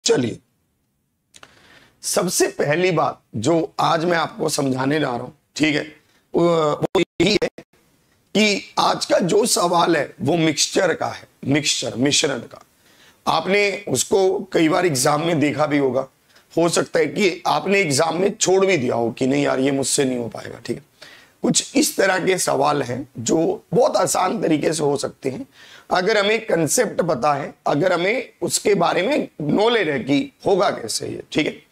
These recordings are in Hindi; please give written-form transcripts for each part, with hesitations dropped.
चलिए, सबसे पहली बात जो आज मैं आपको समझाने जा रहा हूं, ठीक है, वो यही है कि आज का जो सवाल है वो मिक्सचर का है, मिश्रण का। आपने उसको कई बार एग्जाम में देखा भी होगा, हो सकता है कि आपने एग्जाम में छोड़ भी दिया हो कि नहीं यार ये मुझसे नहीं हो पाएगा, ठीक है। कुछ इस तरह के सवाल हैं जो बहुत आसान तरीके से हो सकते हैं अगर हमें कंसेप्ट पता है, अगर हमें उसके बारे में नॉलेज है कि होगा कैसे ये, ठीक है।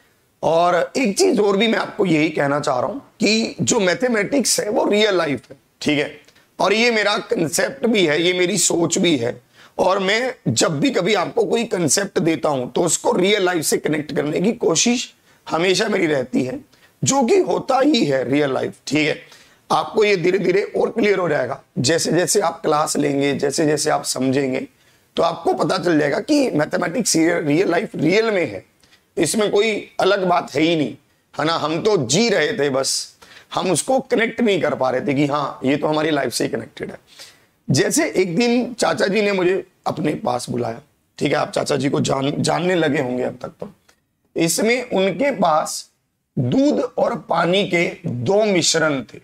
और एक चीज और भी मैं आपको यही कहना चाह रहा हूं कि जो मैथमेटिक्स है वो रियल लाइफ है, ठीक है। और ये मेरा कंसेप्ट भी है, ये मेरी सोच भी है। और मैं जब भी कभी आपको कोई कंसेप्ट देता हूं तो उसको रियल लाइफ से कनेक्ट करने की कोशिश हमेशा मेरी रहती है, जो कि होता ही है रियल लाइफ, ठीक है। आपको ये धीरे धीरे और क्लियर हो जाएगा जैसे जैसे आप क्लास लेंगे, जैसे जैसे आप समझेंगे, तो आपको पता चल जाएगा कि मैथमेटिक्स रियल लाइफ रियल में है, इसमें कोई अलग बात है ही नहीं, है ना। हम तो जी रहे थे, बस हम उसको कनेक्ट नहीं कर पा रहे थे कि हाँ ये तो हमारी लाइफ से कनेक्टेड है। जैसे एक दिन चाचा जी ने मुझे अपने पास बुलाया, ठीक है। आप चाचा जी को जानने लगे होंगे अब तक। तो इसमें उनके पास दूध और पानी के दो मिश्रण थे,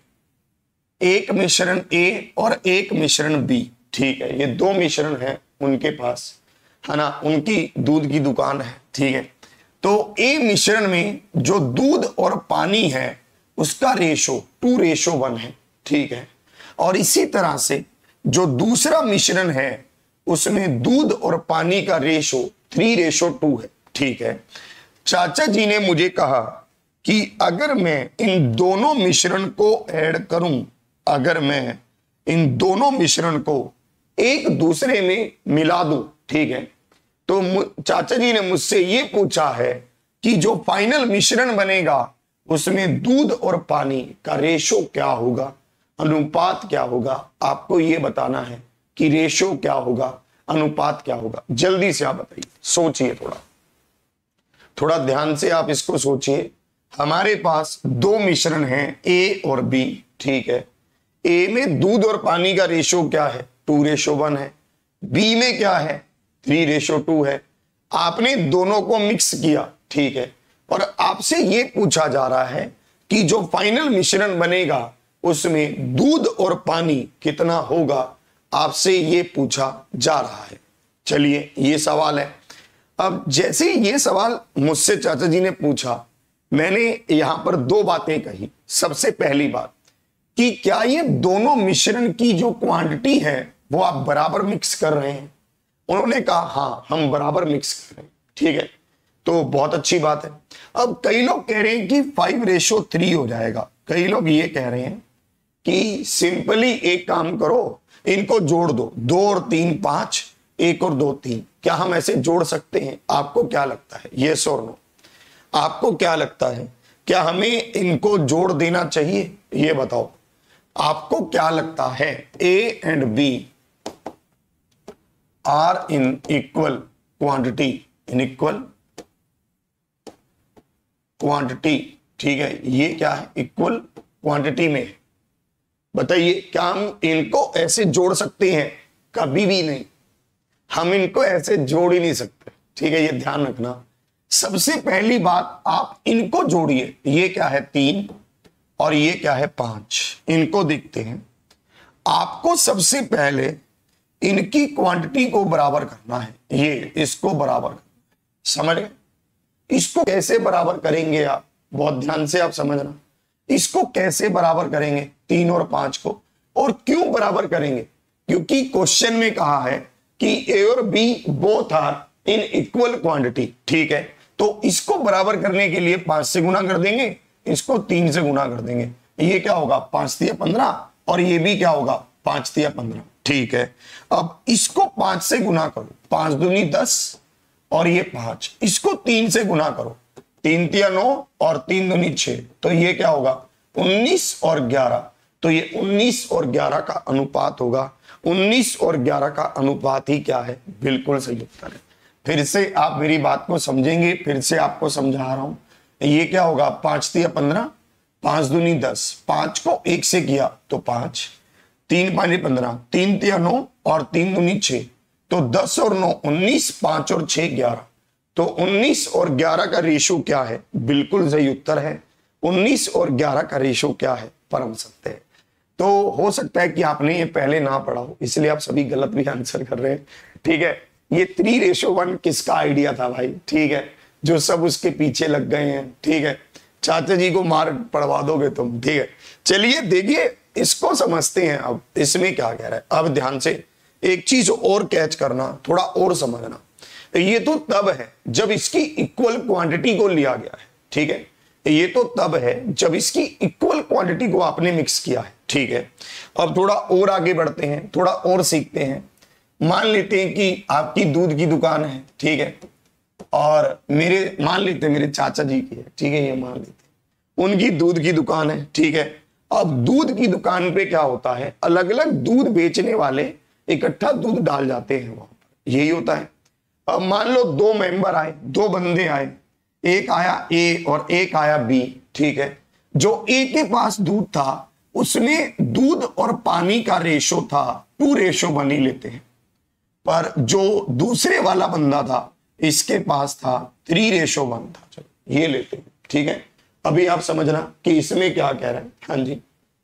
एक मिश्रण ए और एक मिश्रण बी, ठीक है। ये दो मिश्रण है उनके पास, है ना। उनकी दूध की दुकान है, ठीक है। तो ए मिश्रण में जो दूध और पानी है उसका रेशो 2:1 है, ठीक है। और इसी तरह से जो दूसरा मिश्रण है उसमें दूध और पानी का रेशो 3:2 है, ठीक है। चाचा जी ने मुझे कहा कि अगर मैं इन दोनों मिश्रण को ऐड करूं, अगर मैं इन दोनों मिश्रण को एक दूसरे में मिला दूं, ठीक है, तो चाचा जी ने मुझसे ये पूछा है कि जो फाइनल मिश्रण बनेगा उसमें दूध और पानी का रेशो क्या होगा, अनुपात क्या होगा। आपको ये बताना है कि रेशो क्या होगा, अनुपात क्या होगा। जल्दी से आप बताइए, सोचिए, थोड़ा ध्यान से आप इसको सोचिए। हमारे पास दो मिश्रण हैं ए और बी, ठीक है। ए में दूध और पानी का रेशो क्या है, 2:1 है। बी में क्या है, 3:2 है। आपने दोनों को मिक्स किया, ठीक है, और आपसे यह पूछा जा रहा है कि जो फाइनल मिश्रण बनेगा उसमें दूध और पानी कितना होगा, आपसे यह पूछा जा रहा है। चलिए, ये सवाल है। अब जैसे ये सवाल मुझसे चाचा जी ने पूछा, मैंने यहां पर दो बातें कही। सबसे पहली बात कि क्या ये दोनों मिश्रण की जो क्वांटिटी है वो आप बराबर मिक्स कर रहे हैं। उन्होंने कहा हाँ हम बराबर मिक्स कर रहे हैं, ठीक है। तो बहुत अच्छी बात है। अब कई लोग कह रहे हैं कि 5:3 हो जाएगा। कई लोग ये कह रहे हैं कि सिंपली एक काम करो, इनको जोड़ दो, 2 और 3 5, 1 और 2 3। क्या हम ऐसे जोड़ सकते हैं? आपको क्या लगता है, यस और नो? आपको क्या लगता है, क्या हमें इनको जोड़ देना चाहिए? ये बताओ, आपको क्या लगता है? A and B are in equal quantity, in equal quantity, ठीक है। ये क्या है, इक्वल क्वांटिटी में। बताइए, क्या हम इनको ऐसे जोड़ सकते हैं? कभी भी नहीं, हम इनको ऐसे जोड़ ही नहीं सकते, ठीक है। ये ध्यान रखना। सबसे पहली बात, आप इनको जोड़िए। ये क्या है, 3 और ये क्या है, 5। इनको देखते हैं। आपको सबसे पहले इनकी क्वांटिटी को बराबर करना है, ये इसको बराबर करना, समझ गए? इसको कैसे बराबर करेंगे आप, बहुत ध्यान से आप समझना। इसको कैसे बराबर करेंगे 3 और 5 को, और क्यों बराबर करेंगे? क्योंकि क्वेश्चन में कहा है कि ए और B both are in equal quantity, ठीक है। तो इसको बराबर करने के लिए 5 से गुना कर देंगे, इसको 3 से गुना कर देंगे। ये क्या होगा, 5×3 = 15, और ये भी क्या होगा, 5×3 = 15, ठीक है। अब इसको 5 से गुना करो, 5×2 = 10 और ये 5। इसको 3 से गुना करो, 3×3 = 9 और 3×2 = 6। तो ये क्या होगा, 19 और 11। तो ये 19 और 11 का अनुपात होगा। 19 और 11 का अनुपात ही क्या है, बिल्कुल सही उत्तर है। फिर से आप मेरी बात को समझेंगे, फिर से आपको समझा रहा हूं। ये क्या होगा, 5×3 = 15, 5×2 = 10, 5 को 1 से किया तो 5, 3×5 = 15, 3×3 = 9 और 3×2 = 6। तो 10 और 9 19, 5 और 6 11। तो 19 और 11 का रेशो क्या है? बिल्कुल सही उत्तर है 19 और 11 का रेशो क्या है? परम सत्य है। तो हो सकता है कि आपने ये पहले ना पढ़ा हो, इसलिए आप सभी गलत भी आंसर कर रहे हैं। ठीक है, ये 3:1 किसका आइडिया था भाई? ठीक है, जो सब उसके पीछे लग गए हैं। ठीक है, चाचा जी को मार पड़वा दोगे तुम। ठीक है, चलिए देखिए इसको समझते हैं। अब इसमें क्या कह रहा है, अब ध्यान से एक चीज और कैच करना, थोड़ा और समझना। ये तो तब है जब इसकी इक्वल क्वांटिटी को लिया गया है। ठीक है, ये तो तब है जब इसकी इक्वल क्वांटिटी को आपने मिक्स किया है। ठीक है, अब थोड़ा और आगे बढ़ते हैं, थोड़ा और सीखते हैं। मान लेते हैं कि आपकी दूध की दुकान है। ठीक है, और मान लेते हैं मेरे चाचा जी की है। ठीक है, ये मान लेते हैं उनकी दूध की दुकान है। ठीक है, अब दूध की दुकान पे क्या होता है, अलग अलग दूध बेचने वाले इकट्ठा दूध डाल जाते हैं वहां पर, यही होता है। अब मान लो 2 मेंबर आए, 2 बंदे आए, एक आया ए और एक आया बी। ठीक है, जो ए के पास दूध था उसमें दूध और पानी का रेशो था 2:1 ही लेते हैं, पर जो दूसरे वाला बंदा था इसके पास था 3:1 था। चलो ये लेते हैं। ठीक है, अभी आप समझना कि इसमें क्या कह रहा है। हाँ जी,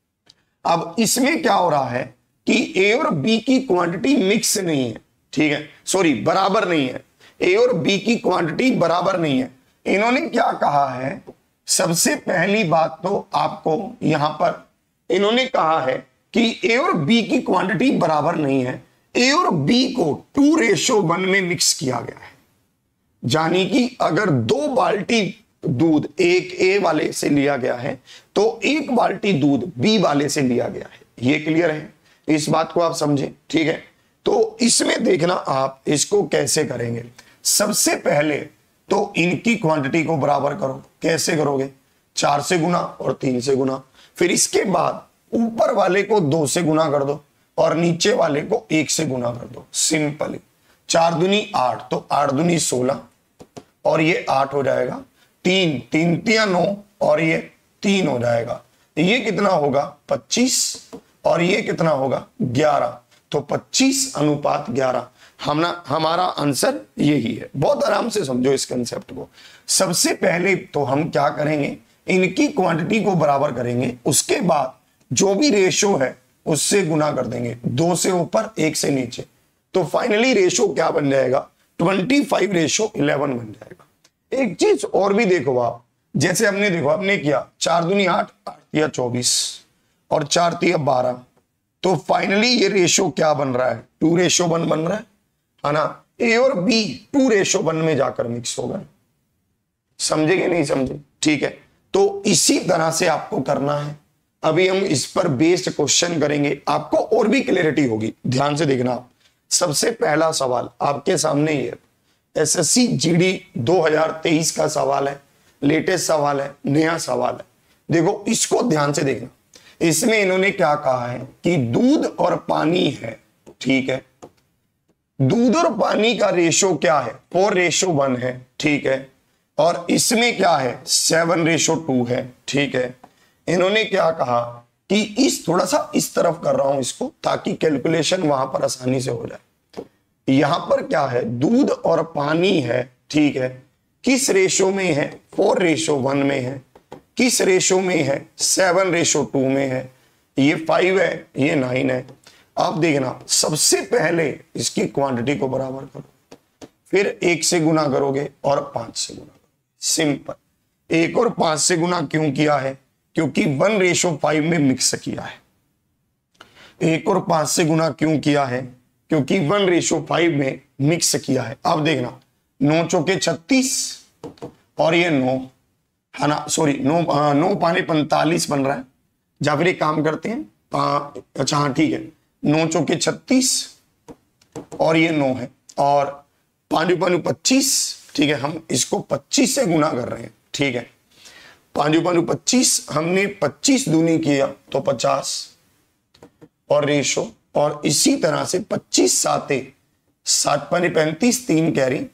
अब इसमें क्या हो रहा है कि ए और बी की क्वांटिटी मिक्स नहीं है। ठीक है, सॉरी बराबर नहीं है। ए और बी की क्वांटिटी बराबर नहीं है। इन्होंने क्या कहा है, सबसे पहली बात तो आपको यहां पर इन्होंने कहा है कि ए और बी की क्वांटिटी बराबर नहीं है। ए और बी को 2:1 में मिक्स किया गया है। यानी कि अगर 2 बाल्टी दूध एक ए वाले से लिया गया है तो 1 बाल्टी दूध बी वाले से लिया गया है। ये क्लियर है, इस बात को आप समझें। ठीक है, तो इसमें देखना आप इसको कैसे करेंगे। सबसे पहले तो इनकी क्वांटिटी को बराबर करो। कैसे करोगे? 4 से गुना और 3 से गुना। फिर इसके बाद ऊपर वाले को 2 से गुना कर दो और नीचे वाले को 1 से गुना कर दो। सिंपल। 4 दूनी 8, तो 8 दूनी 16 और ये 8 हो जाएगा। 3 3 3 9 और ये 3 हो जाएगा। ये कितना होगा? 25 और ये कितना होगा? 11। तो 25:11 हमारा आंसर यही है। बहुत आराम से समझो इस कंसेप्ट को। सबसे पहले तो हम क्या करेंगे, इनकी क्वांटिटी को बराबर करेंगे, उसके बाद जो भी रेशो है उससे गुना कर देंगे, 2 से ऊपर 1 से नीचे। तो फाइनली रेशो क्या बन जाएगा? 25:11 बन जाएगा। एक चीज और भी देखो आप, जैसे हमने देखो हमने किया 4 दूनी 8, 8 तिया 24 और 4 तिया 12। तो फाइनली ये रेशो क्या बन रहा है? 2:1 बन रहा है ना। ए और बी 2:1 में जाकर मिक्स हो गए। समझे कि नहीं समझे? ठीक है, तो इसी तरह से आपको करना है। अभी हम इस पर बेस्ड क्वेश्चन करेंगे, आपको और भी क्लैरिटी होगी। ध्यान से देखना। सबसे पहला सवाल आपके सामने ये एसएससी जीडी 2023 का सवाल है, लेटेस्ट सवाल है, नया सवाल है। देखो इसको ध्यान से देखना। इसमें इन्होंने क्या कहा है कि दूध और पानी है। ठीक है, दूध और पानी का रेशो क्या है? 4:1 है। ठीक है, और इसमें क्या है? 7:2 है। ठीक है, इन्होंने क्या कहा कि इस थोड़ा सा इस तरफ कर रहा हूं इसको ताकि कैलकुलेशन वहां पर आसानी से हो जाए। यहां पर क्या है? दूध और पानी है। ठीक है, किस रेशो में है? 4:1 में है। किस रेशो में है? 7:2 में है। ये 5 है, ये 9 है। आप देखना, सबसे पहले इसकी क्वांटिटी को बराबर करो, फिर 1 से गुना करोगे और 5 से गुना करोगे। सिंपल। 1 और 5 से गुना क्यों किया है? क्योंकि 1:5 में मिक्स किया है। 1 और 5 से गुना क्यों किया है? क्योंकि 1:5 में मिक्स किया है। अब देखना, 9 चौके 36 और ये 9 है ना, सॉरी 9 पाने 45 बन रहा है। या फिर एक काम करते हैं, अच्छा हाँ ठीक है, 9 चौके 36 और ये 9 है और 5 5 25। ठीक है, हम इसको 25 से गुना कर रहे हैं। ठीक है, 5 5 25, हमने 25 दूनी किया तो 50 और रेशो, और इसी तरह से 25 7 7 5 35, 3 कैरी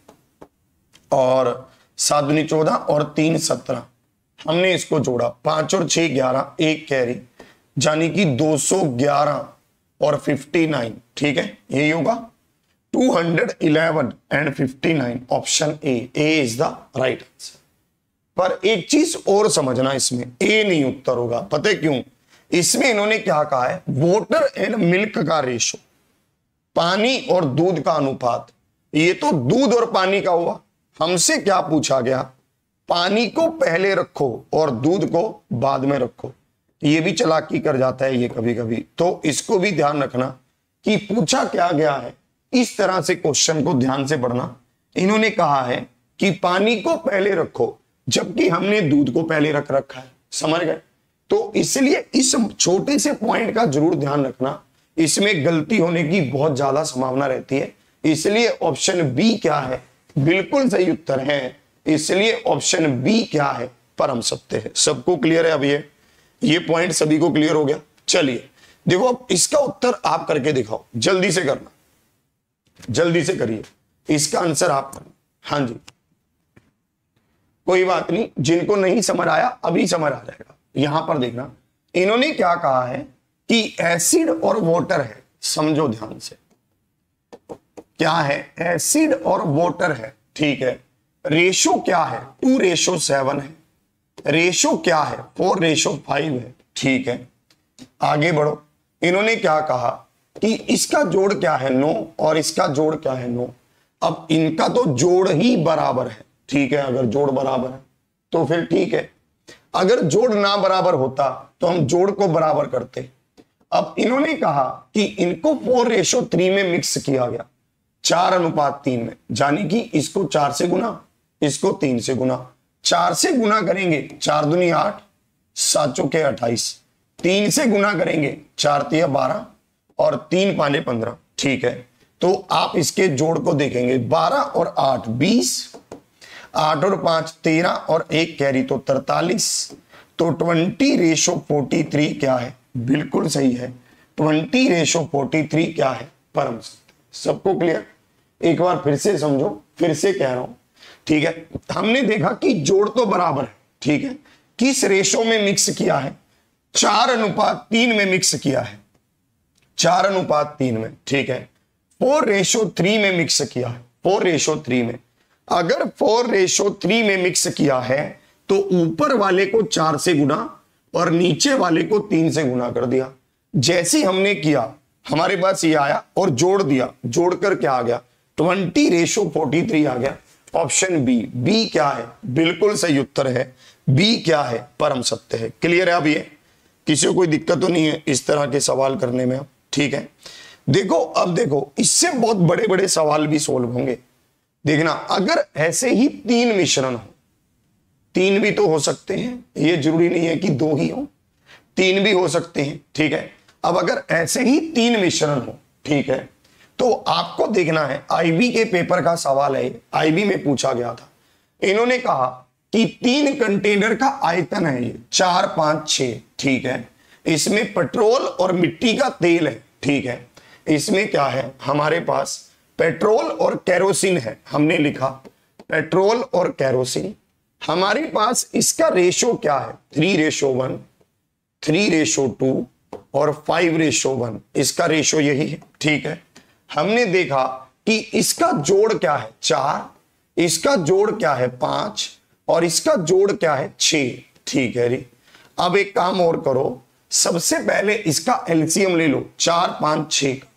और 7 दूनी 14 और 3 17। हमने इसको जोड़ा, 5 और 6 11, 1 कैरी, यानी कि 211 और 59। ठीक है, यही होगा। 211 and 59, option A is the right answer. पर एक चीज और समझना, इसमें ए नहीं उत्तर होगा। पता है क्यों? इसमें इन्होंने क्या कहा है, वाटर एंड मिल्क का रेशो, पानी और दूध का अनुपात। ये तो दूध और पानी का हुआ। हमसे क्या पूछा गया, पानी को पहले रखो और दूध को बाद में रखो। ये भी चालाकी कर जाता है ये कभी कभी, तो इसको भी ध्यान रखना कि पूछा क्या गया है। इस तरह से क्वेश्चन को ध्यान से पढ़ना। इन्होंने कहा है कि पानी को पहले रखो, जबकि हमने दूध को पहले रख रखा है। समझ गए? तो इसलिए इस छोटे से पॉइंट का जरूर ध्यान रखना, इसमें गलती होने की बहुत ज्यादा संभावना रहती है। इसलिए ऑप्शन बी क्या है, बिल्कुल सही उत्तर है। इसलिए ऑप्शन बी क्या है, परम सत्य है। सबको क्लियर है? अब ये पॉइंट सभी को क्लियर हो गया। चलिए देखो, अब इसका उत्तर आप करके दिखाओ, जल्दी से करना, जल्दी से करिए, इसका आंसर आप करना। हाँ जी, कोई बात नहीं, जिनको नहीं समझ आया अभी समझ आ जाएगा। यहां पर देखना, इन्होंने क्या कहा है कि एसिड और वाटर है। समझो ध्यान से, क्या है, एसिड और वाटर है, ठीक है। रेशो क्या है, 2:7 है। रेशो क्या है, 4:5 है, ठीक है। आगे बढ़ो, इन्होंने क्या कहा कि इसका जोड़ क्या है, 9, और इसका जोड़ क्या है, 9। अब इनका तो जोड़ ही बराबर है, ठीक है। अगर जोड़ बराबर है तो फिर ठीक है, अगर जोड़ ना बराबर होता तो हम जोड़ को बराबर करते। अब इन्होंने कहा कि इनको 4:3 में मिक्स किया गया, 4:3 में, यानी कि इसको 4 से गुना, इसको 3 से गुना। 4 से गुना करेंगे 4 दूनी 8, 7 चौके 28, 3 से गुना करेंगे 4 तिया 12 और 3 पाले 15, ठीक है। तो आप इसके जोड़ को देखेंगे, 12 और 8 20, 8 और 5 13 और 1 कैरी तो 43। तो 20:43 क्या है, बिल्कुल सही है। 20:43 क्या है, परम सत्य। सबको क्लियर? एक बार फिर से समझो, फिर से कह रहा हूं, ठीक है। हमने देखा कि जोड़ तो बराबर है, ठीक है। किस रेशो में मिक्स किया है, 4:3 में मिक्स किया है, 4:3 में, ठीक है। 4:3 में मिक्स किया है, 4:3 में। अगर 4:3 में मिक्स किया है तो ऊपर वाले को 4 से गुना और नीचे वाले को 3 से गुना कर दिया। जैसे हमने किया, हमारे पास ये आया और जोड़ दिया, जोड़कर क्या आ गया, 20:43 आ गया। ऑप्शन बी, बी क्या है, बिल्कुल सही उत्तर है। बी क्या है, परम सत्य है। क्लियर है? अब ये किसी को कोई दिक्कत तो नहीं है इस तरह के सवाल करने में, ठीक है। देखो, अब देखो, इससे बहुत बड़े बड़े सवाल भी सोल्व होंगे। देखना, अगर ऐसे ही 3 मिश्रण हो, 3 भी तो हो सकते हैं, ये जरूरी नहीं है कि 2 ही हो, 3 भी हो सकते हैं, ठीक है। अब अगर ऐसे ही 3 मिश्रण हो, ठीक है, तो आपको देखना है, आईबी के पेपर का सवाल है, आईबी में पूछा गया था। इन्होंने कहा कि 3 कंटेनर का आयतन है ये 4 5 6, ठीक है। इसमें पेट्रोल और मिट्टी का तेल है, ठीक है। इसमें क्या है, हमारे पास पेट्रोल और केरोसिन है। हमने लिखा पेट्रोल और केरोसिन। हमारे पास इसका रेशो क्या है, 3:1, 3:2 और 5:1। इसका रेशो यही है, ठीक है। हमने देखा कि इसका जोड़ क्या है, 4, इसका जोड़ क्या है, 5 और इसका जोड़ क्या है, 6, ठीक है जी। अब एक काम और करो, सबसे पहले इसका एलसीएम ले लो, 4 5 6 का,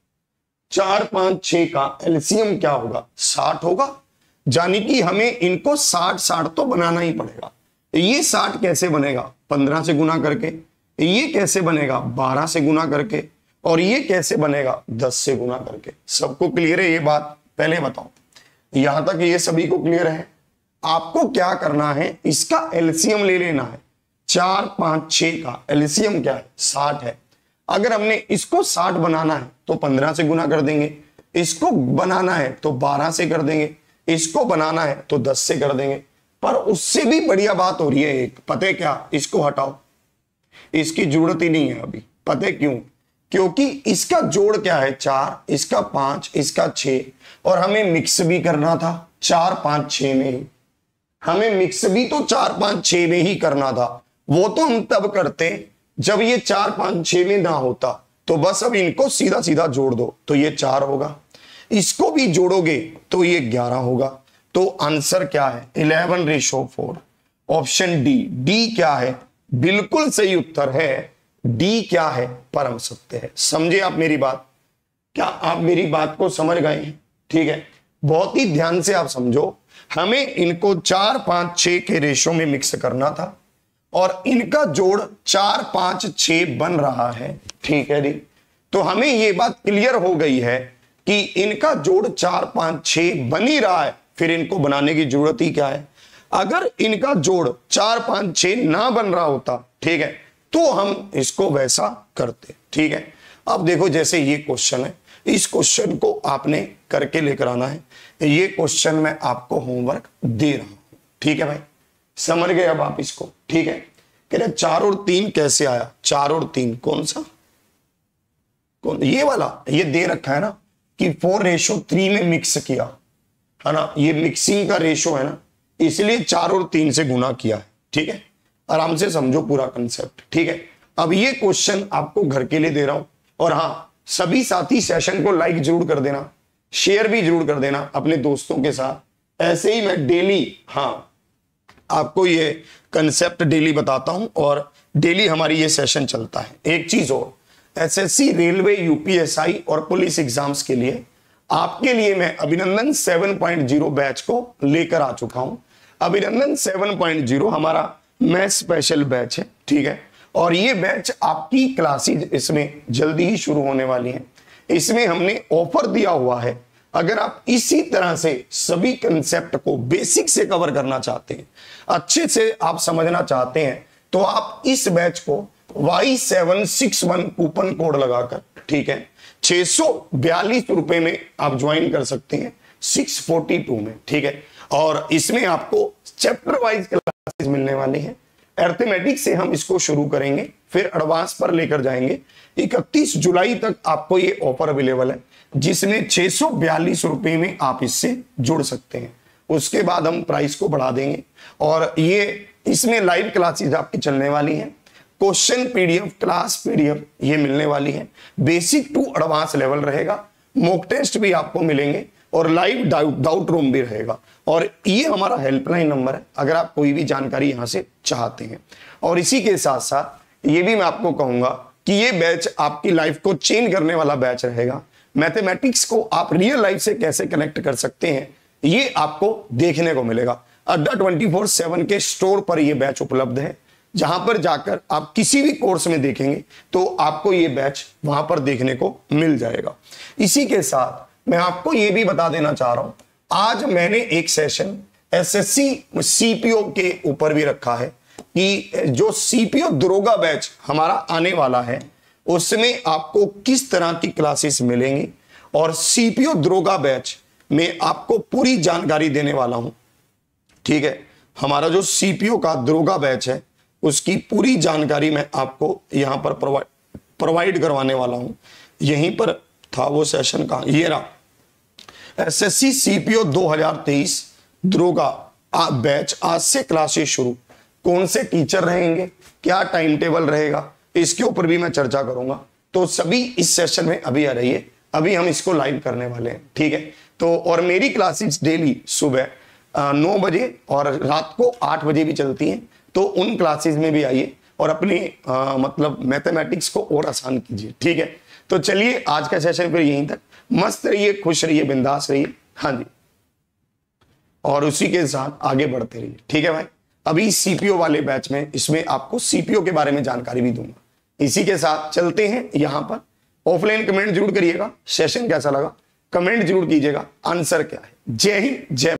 4 5 6 का एलसीएम क्या होगा, 60 होगा। यानी कि हमें इनको 60 तो बनाना ही पड़ेगा। ये 60 कैसे बनेगा, 15 से गुना करके। ये कैसे बनेगा, 12 से गुना करके। और ये कैसे बनेगा, 10 से गुना करके। सबको क्लियर है ये बात? पहले बताओ, यहां तक ये सभी को क्लियर है? आपको क्या करना है, इसका एलसीएम ले लेना है। 4 5 6 का एलसीएम क्या है, 60 है। अगर हमने इसको 60 बनाना है तो 15 से गुना कर देंगे, इसको बनाना है तो 12 से कर देंगे, इसको बनाना है तो 10 से कर देंगे। पर उससे भी बढ़िया बात हो रही है एक, पता है क्या, इसको हटाओ, इसकी जरूरत ही नहीं है अभी। पता है क्यों? क्योंकि इसका जोड़ क्या है, 4, इसका 5, इसका 6 और हमें मिक्स भी करना था 4 5 6 में ही। हमें मिक्स भी तो 4 5 6 में ही करना था। वो तो हम तब करते जब ये 4 5 6 में ना होता। तो बस अब इनको सीधा सीधा जोड़ दो, तो ये 4 होगा, इसको भी जोड़ोगे तो ये 11 होगा। तो आंसर क्या है? 11:4। Option D. डी क्या है? बिल्कुल सही उत्तर है। डी क्या है? परम सत्य है। समझे आप मेरी बात? क्या आप मेरी बात को समझ गए हैं? ठीक है, बहुत ही ध्यान से आप समझो। हमें इनको 4, 5, 6 के रेशो में मिक्स करना था और इनका जोड़ 4, 5, 6 बन रहा है। ठीक है जी, तो हमें यह बात क्लियर हो गई है कि इनका जोड़ 4, 5, 6 बन ही रहा है, फिर इनको बनाने की जरूरत ही क्या है। अगर इनका जोड़ 4, 5, 6 ना बन रहा होता, ठीक है, तो हम इसको वैसा करते। ठीक है, अब देखो जैसे ये क्वेश्चन है, इस क्वेश्चन को आपने करके लेकर आना है। ये क्वेश्चन मैं आपको होमवर्क दे रहा हूं। ठीक है भाई, समझ गए अब आप इसको? ठीक है, कह रहे 4 और 3 कैसे आया? 4 और 3 कौन सा? कौन? ये वाला, ये दे रखा है ना कि 4:3 में मिक्स किया है ना, ये मिक्सिंग का रेशो है ना, इसलिए 4 और 3 से गुना किया है। ठीक है, आराम से समझो पूरा कंसेप्ट। ठीक है, अब ये क्वेश्चन आपको घर के लिए दे रहा हूं, और हाँ, सभी साथी सेशन को लाइक जरूर कर देना, शेयर भी जरूर कर देना अपने दोस्तों के साथ। ऐसे ही मैं डेली, हाँ, आपको ये कंसेप्ट डेली बताता हूं और डेली हमारी ये सेशन चलता है। एक चीज और, एसएससी, रेलवे, यूपीएसआई और पुलिस एग्जाम्स के लिए आपके लिए मैं अभिनंदन 7.0 बैच को लेकर आ चुका हूं। अभिनंदन 7.0 हमारा मैथ स्पेशल बैच है। ठीक है, और ये बैच आपकी क्लासेज इसमें जल्दी ही शुरू होने वाली हैं। इसमें हमने ऑफर दिया हुआ है, अगर आप इसी तरह से सभी कंसेप्ट को बेसिक से कवर करना चाहते हैं, अच्छे से आप समझना चाहते हैं, तो आप इस बैच को Y761 कूपन कोड लगाकर, ठीक है, 642 रुपए में आप ज्वाइन कर सकते हैं 642 में। ठीक है, और इसमें आपको चैप्टर वाइज क्लासेस मिलने वाली हैं। अर्थमेटिक से हम इसको शुरू करेंगे, फिर एडवांस पर लेकर जाएंगे। 31 जुलाई तक आपको ये ऑफर अवेलेबल है, जिसमें 642 रुपए में आप इससे जुड़ सकते हैं। उसके बाद हम प्राइस को बढ़ा देंगे, और ये इसमें लाइव क्लासेस आपकी चलने वाली हैं। क्वेश्चन पीडीएफ, क्लास पीडीएफ ये मिलने वाली है। बेसिक टू एडवांस लेवल रहेगा, मॉक टेस्ट भी आपको मिलेंगे, और लाइव डाउट रूम भी रहेगा। और ये हमारा हेल्पलाइन नंबर है, अगर आप कोई भी जानकारी यहां से चाहते हैं। और इसी के साथ साथ ये भी मैं आपको कहूंगा कि ये बैच आपकी लाइफ को चेंज करने वाला बैच रहेगा। मैथमेटिक्स को आप रियल लाइफ से कैसे कनेक्ट कर सकते हैं, ये आपको देखने को मिलेगा। अड्डा 24/7 के स्टोर पर यह बैच उपलब्ध है, जहां पर जाकर आप किसी भी कोर्स में देखेंगे तो आपको ये बैच वहां पर देखने को मिल जाएगा। इसी के साथ मैं आपको यह भी बता देना चाह रहा हूं, आज मैंने एक सेशन एसएससी सीपीओ के ऊपर भी रखा है कि जो सीपीओ दरोगा बैच हमारा आने वाला है, उसमें आपको किस तरह की क्लासेस मिलेंगी, और सीपीओ दरोगा बैच में आपको पूरी जानकारी देने वाला हूं। ठीक है, हमारा जो सीपीओ का दरोगा बैच है, उसकी पूरी जानकारी मैं आपको यहां पर प्रोवाइड करवाने वाला हूं। यहीं पर था वो सेशन का, ये रहा, एसएससी सीपीओ 2023 दरोगा बैच। आज से क्लासेस शुरू, कौन से टीचर रहेंगे, क्या टाइम टेबल रहेगा, इसके ऊपर भी मैं चर्चा करूंगा। तो सभी इस सेशन में अभी आ रही है, अभी हम इसको लाइव करने वाले हैं। ठीक है, तो और मेरी क्लासेस डेली सुबह 9 बजे और रात को 8 बजे भी चलती हैं, तो उन क्लासेस में भी आइए और अपनी मतलब मैथमेटिक्स को और आसान कीजिए। ठीक है, तो चलिए आज का सेशन फिर यहीं तक। मस्त रहिए, खुश रहिए, बिंदास रहिए। हाँ जी, और उसी के साथ आगे बढ़ते रहिए। ठीक है भाई, अभी सीपीओ वाले बैच में इसमें आपको सीपीओ के बारे में जानकारी भी दूंगा। इसी के साथ चलते हैं यहां पर। ऑफलाइन कमेंट जरूर करिएगा, सेशन कैसा लगा कमेंट जरूर कीजिएगा, आंसर क्या है। जय हिंद, जय